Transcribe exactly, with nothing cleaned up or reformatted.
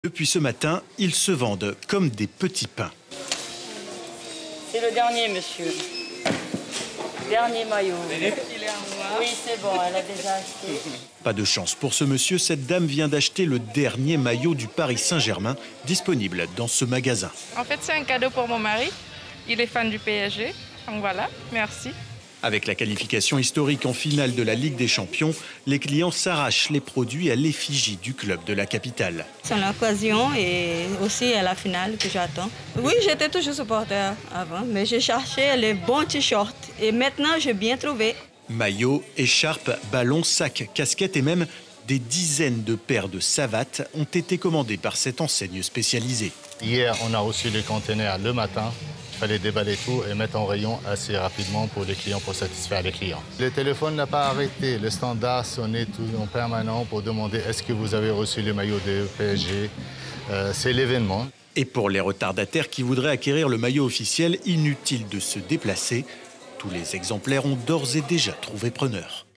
Depuis ce matin, ils se vendent comme des petits pains. C'est le dernier, monsieur. Dernier maillot. Oui, c'est bon, elle a déjà acheté. Pas de chance pour ce monsieur, cette dame vient d'acheter le dernier maillot du Paris Saint-Germain, disponible dans ce magasin. En fait, c'est un cadeau pour mon mari. Il est fan du P S G. Donc voilà, merci. Avec la qualification historique en finale de la Ligue des Champions, les clients s'arrachent les produits à l'effigie du club de la capitale. C'est l'occasion et aussi à la finale que j'attends. Oui, j'étais toujours supporter avant, mais j'ai cherché les bons t-shirts et maintenant j'ai bien trouvé. Maillots, écharpes, ballons, sacs, casquettes et même des dizaines de paires de savates ont été commandées par cette enseigne spécialisée. Hier, on a reçu les conteneurs le matin. Il fallait déballer tout et mettre en rayon assez rapidement pour les clients, pour satisfaire les clients. Le téléphone n'a pas arrêté. Le standard sonnait tout en permanent pour demander est-ce que vous avez reçu le maillot de P S G. Euh, C'est l'événement. Et pour les retardataires qui voudraient acquérir le maillot officiel, inutile de se déplacer. Tous les exemplaires ont d'ores et déjà trouvé preneur.